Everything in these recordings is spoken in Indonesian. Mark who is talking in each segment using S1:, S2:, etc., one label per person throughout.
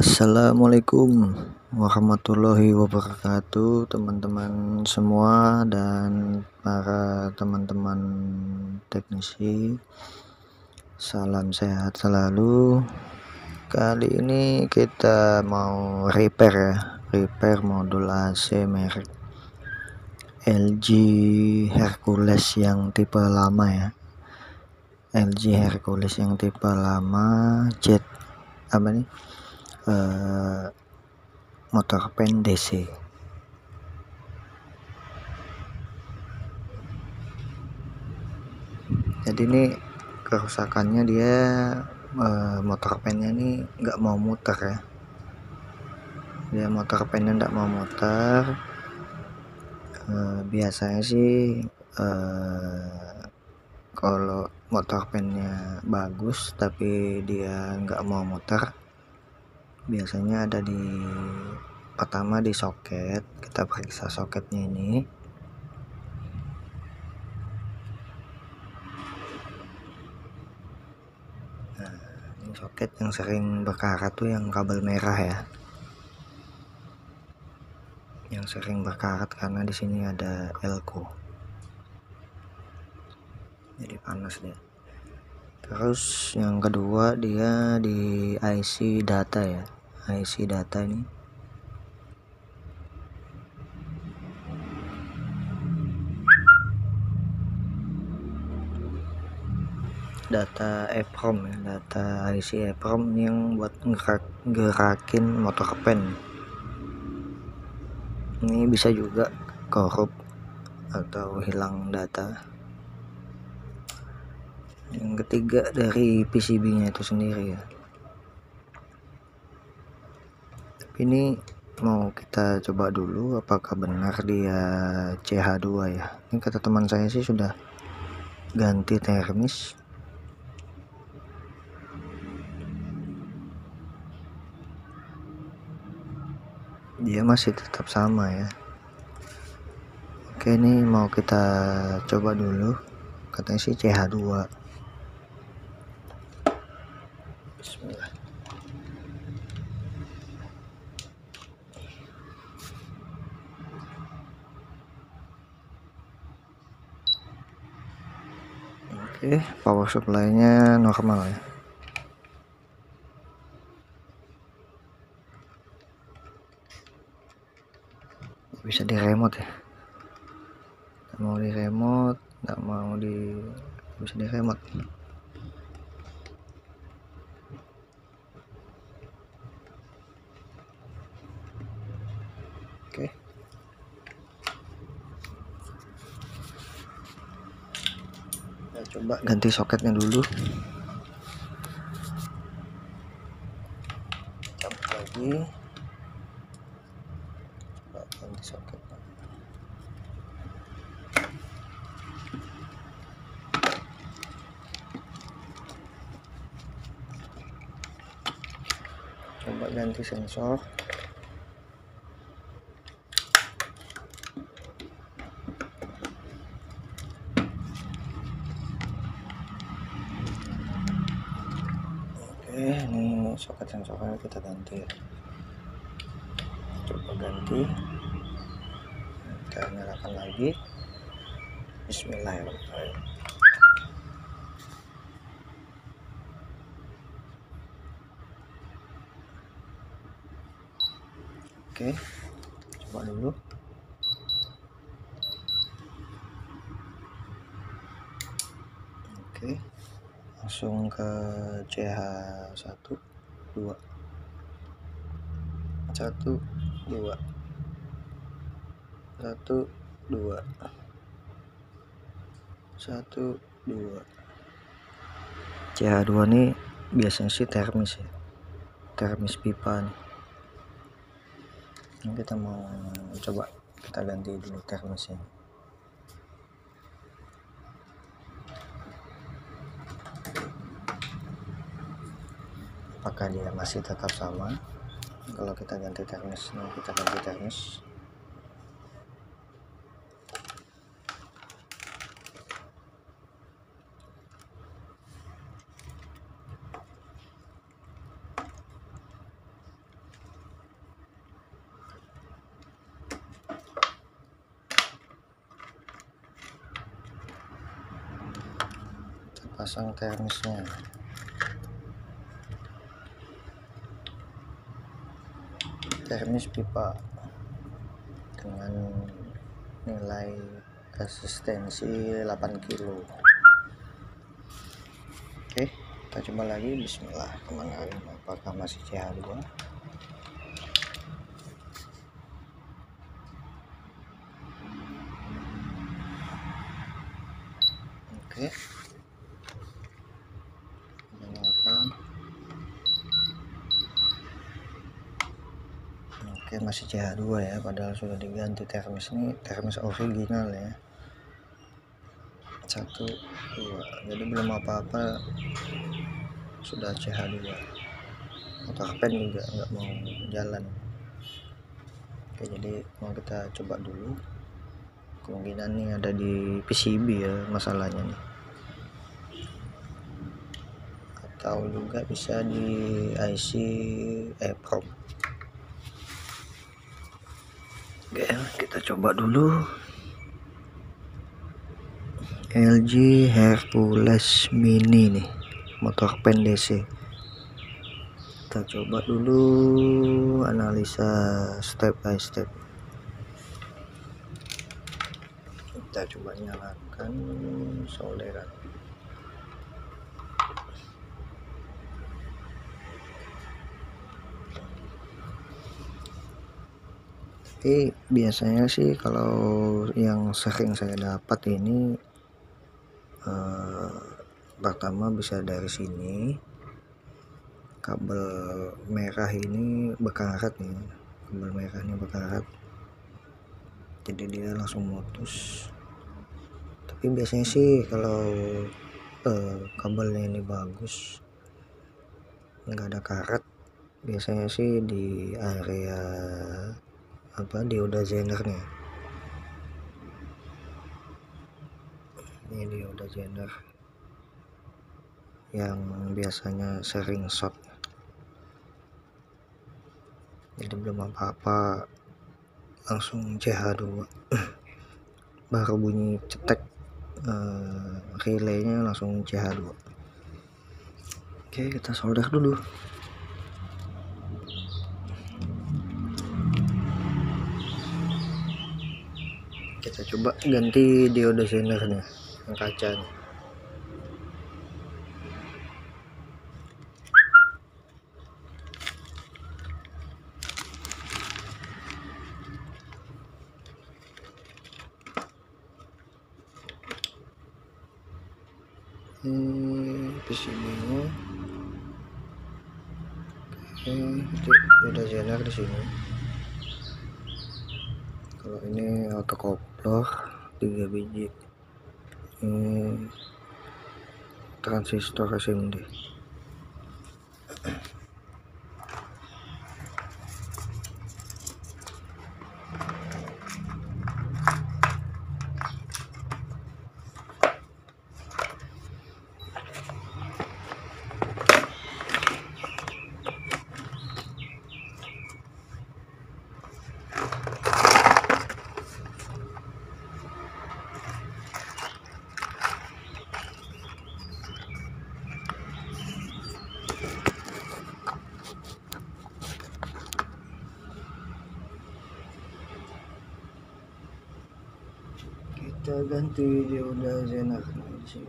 S1: Assalamualaikum warahmatullahi wabarakatuh, teman-teman semua dan para teman-teman teknisi. Salam sehat selalu. Kali ini kita mau repair modul AC merek LG Hercules yang tipe lama ya. LG Hercules yang tipe lama jet motor pen DC. Jadi ini kerusakannya dia motor pennya ini nggak mau muter ya. Dia motor pennya nggak mau muter. Biasanya sih kalau motor pennya bagus tapi dia nggak mau muter, biasanya ada pertama di soket. Kita periksa soketnya ini. Nah, ini soket yang sering berkarat tuh yang kabel merah ya, yang sering berkarat karena di sini ada elko, jadi panas deh. Terus yang kedua dia di IC data ya. IC data ini data EEPROM ya, data IC EEPROM yang buat gerakin motor pen. Ini bisa juga korup atau hilang data. Yang ketiga dari PCB nya itu sendiri ya. Tapi ini mau kita coba dulu apakah benar dia CH2 ya. Ini kata teman saya sih sudah ganti termis. Dia masih tetap sama ya. Oke, ini mau kita coba dulu, katanya sih CH2. Bismillah. Oke, power supply nya normal ya. Bisa di remote ya, nggak mau di remote, bisa di remote. Oke, kita coba ganti soketnya dulu. Cabut lagi, coba ganti soket. Coba ganti sensor. Oke, ini soket sensornya kita ganti. Coba ganti. Kita nyalakan lagi. Bismillahirrahmanirrahim. Oke, coba dulu. Oke, langsung ke CH1 2 1 2 1 2 1 2. CH2 nih biasanya sih termis ya, termis pipa nih. Ini kita mau coba kita ganti dulu termisnya. Apakah dia masih tetap sama? Kalau kita ganti termisnya, kita ganti termis. pasang termosnya. Termos pipa dengan nilai resistensi 8 kilo. Oke, kita coba lagi. Bismillahirrahmanirrahim. Apakah masih CH2? Oke, nyalakan. Oke, masih CH2 ya, padahal sudah diganti termos. Ini termos original ya, 1, 2, jadi belum apa-apa sudah CH2. Motor pen juga nggak mau jalan. Oke, jadi mau kita coba dulu. Kemungkinan nih ada di PCB ya masalahnya nih, atau juga bisa di IC EEPROM. Oke, kita coba dulu. LG Hercules Mini nih, motor pen DC. Kita coba dulu analisa step by step. Kita coba nyalakan solderan. Tapi biasanya sih kalau yang sering saya dapat ini pertama bisa dari sini, kabel merah ini berkarat nih, kabel merah ini berkarat, jadi dia langsung mutus. Tapi biasanya sih kalau kabelnya ini bagus, nggak ada karat, biasanya sih di area dioda zener nih. Ini dioda zener yang biasanya sering short, jadi belum apa-apa langsung CH2. Baru bunyi cetek relaynya langsung CH2. Oke, kita solder dulu. Kita coba ganti dioda zenernya, yang kacanya. PCB-nya. Dioda zener di sini. Kalau ini autocoupler 3 biji. Ini transistor SMD. Kita ganti dioda zener di sini.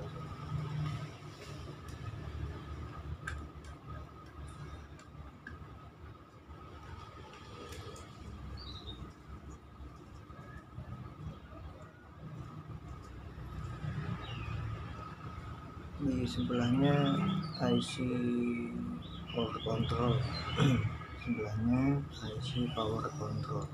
S1: Di sebelahnya IC power control. Sebelahnya IC power control.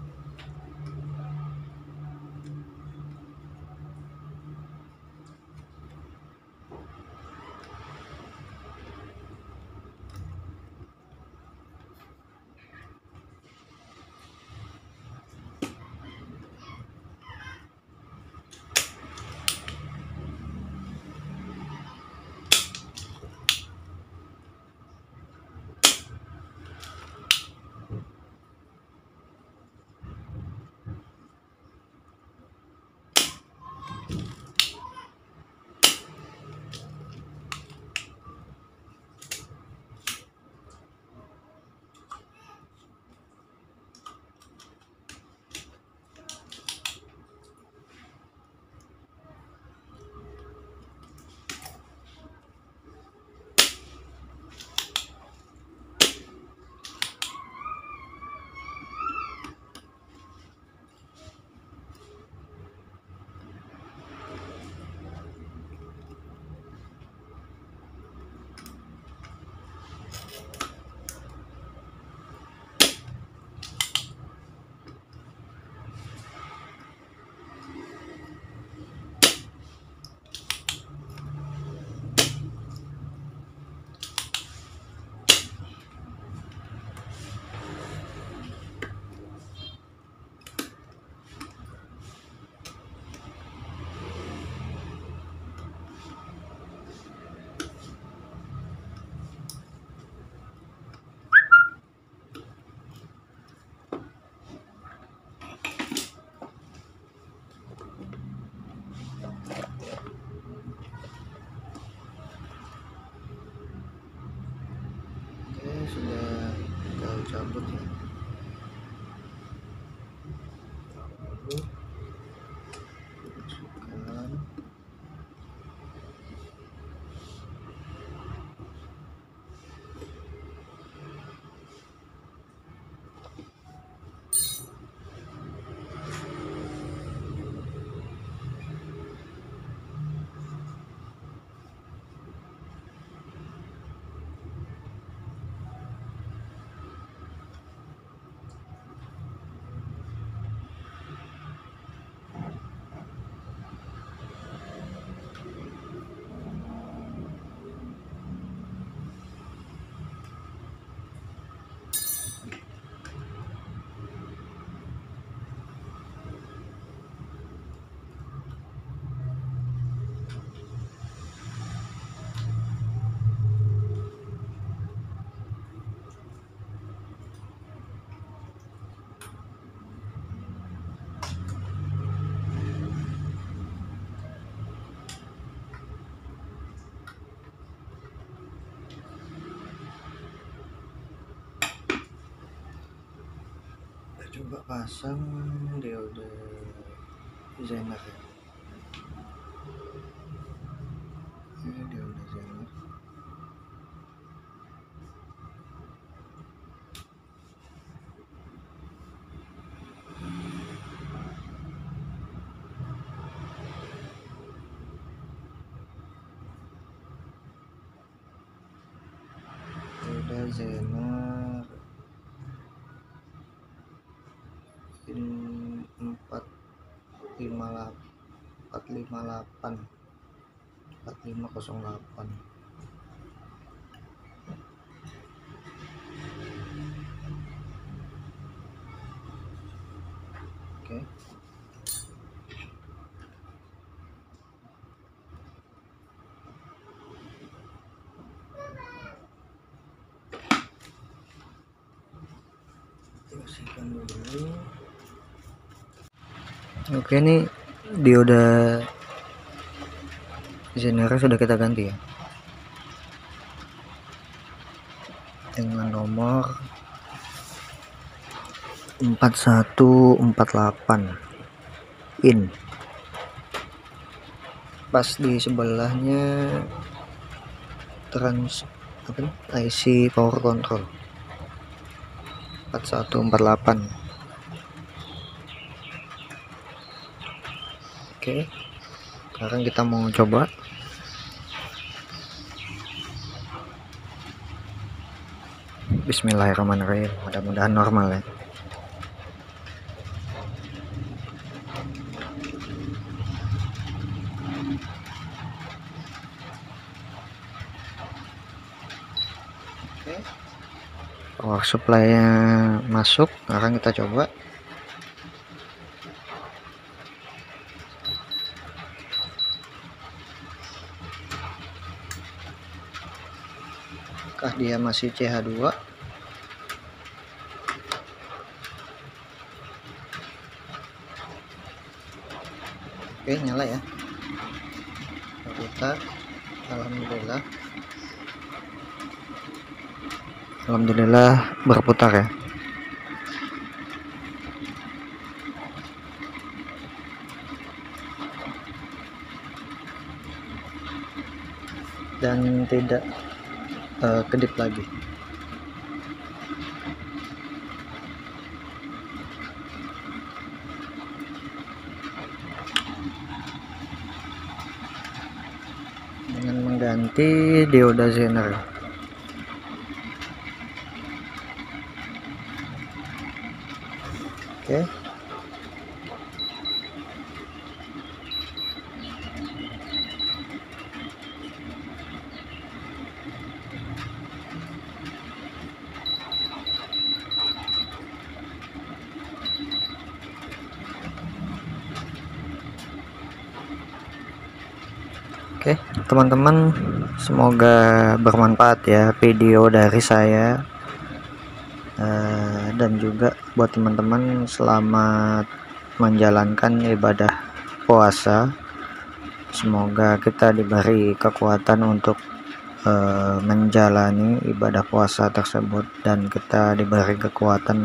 S1: sudah kita cabut ya. Lalu masukkan coba pasang diode Zener ya. Ini diode Zener. Diode Zener pin 4508. Oke. Bersihkan dulu. Oke, ini dioda Zener sudah kita ganti ya, dengan nomor 4148 in. Pas di sebelahnya IC power control 4148. Oke, sekarang kita mau coba. Bismillahirrahmanirrahim, mudah-mudahan normal ya. Oke, power supply-nya masuk. Sekarang kita coba. Apakah dia masih CH2? Oke, nyala ya. Kita alhamdulillah berputar ya. Dan tidak kedip lagi. Dengan mengganti dioda Zener. Oke. Oke, teman-teman, semoga bermanfaat ya video dari saya, dan juga buat teman-teman selamat menjalankan ibadah puasa. Semoga kita diberi kekuatan untuk menjalani ibadah puasa tersebut, dan kita diberi kekuatan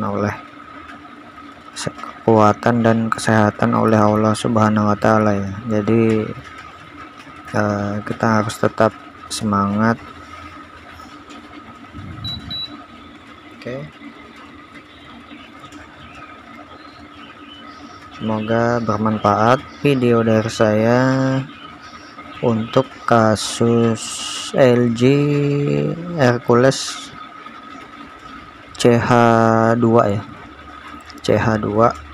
S1: dan kesehatan oleh Allah Subhanahu wa Ta'ala ya. Jadi kita harus tetap semangat. Oke. Semoga bermanfaat video dari saya untuk kasus LG Hercules CH2 ya, CH2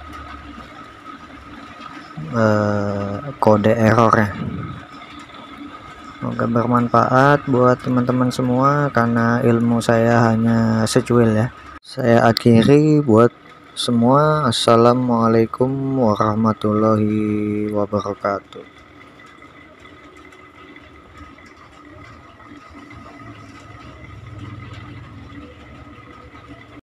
S1: kode errornya. Semoga bermanfaat buat teman-teman semua, karena ilmu saya hanya secuil ya. Saya akhiri buat semua. Assalamualaikum warahmatullahi wabarakatuh.